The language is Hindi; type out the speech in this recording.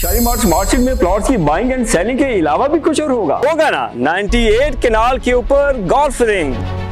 शालीमार स्मार्ट में प्लॉट्स की बाइंग एंड सेलिंग के अलावा भी कुछ और होगा ना। 98 केनाल के ऊपर गोल्फ रिंग,